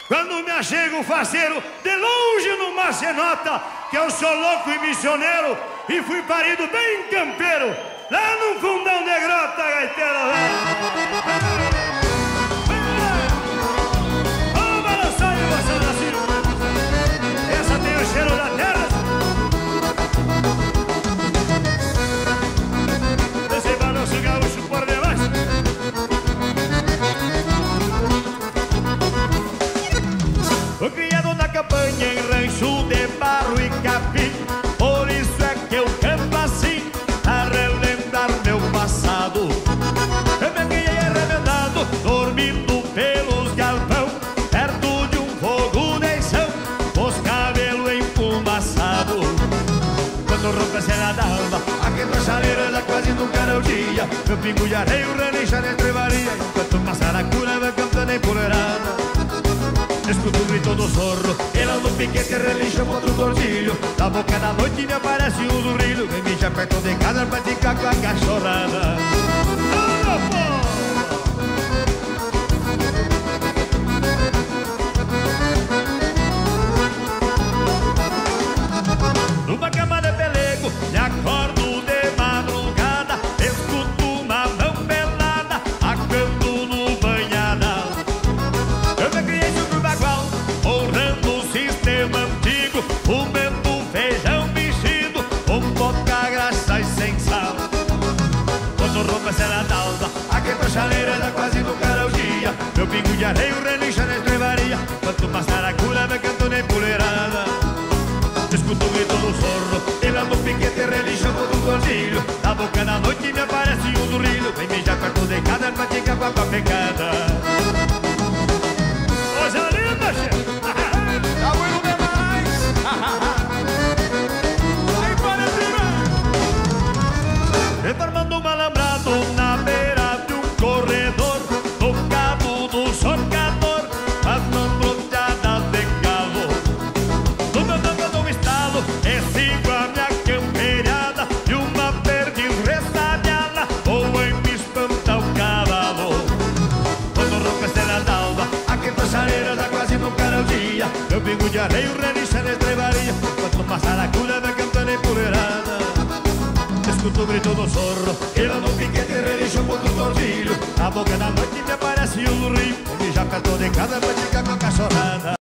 Quando me achego faceiro, de longe numa cenota, que eu sou louco e missioneiro, e fui parido bem campeiro, lá num fundão de grota, gaiteiro velho. Vamos balançar e emoção da Ciro. Essa tem o cheiro da terra. Esse balanço gaúcho por demais. Fui criado na campanha em rancho de barro e capim, por isso é que eu canto assim, a relembrar meu passado. Eu me criei arremendado, dormindo pelos galpão, perto de um fogo de chão, os cabelos emfumaçados. Quando rompe a cena d'alva, aqui na chaleira da quase nunca era o dia, meu pingo de areia, o relincha na estrevaria, enquanto uma saracura vai cantando empoleirada. Escuto o grito do zorro, ela no piquete relincha contra o tordilho. Na boca da noite me aparece um zurrilho, vem mijar perto de casa pra ficar com a cachorrada. Numa cama de pelego, me acordo de madrugada, escuto uma mão pelada, acando no banhada. Eu me criei sobre o bagual, honrando o sistema antigo, comendo feijão mexido, com pouca graça e sem sal. Quando rompe a cena d'alva, aqui pra chaleira dá quase nunca era o dia, meu pingo de areia, o relincha na estrevaria, quanto uma saracura vai cantando empoleirada. Escuto o grito do zorro, ela no piquete relincha contra o tordilho. Na boca da noite me aparece um zurrilho, vem mijar perto de casa pra ficar com a pecada. Coisa linda, chefe! Tá bueno demais! Aí para cima! Reformando um alambrado na beira de um corredor, no cabo do socador, as mãos bloqueadas de calor. No meu tango do estalo, é sigo a minha campeirada, e uma perdiz ressabiada, ou em me espanta o cavalo. Quando rompe a cena d'alva, aqui na chaleira dá quase nunca era o dia, meu pingo de areia, o relincha na estrevaria, quanto uma saracura vai cantando empoleirada. Escuto o grito do zorro, ela no piquete relincha contra o tordilho. Na boca da noite me aparece um rio, e já perto de casa pra ficar com a cachorrada.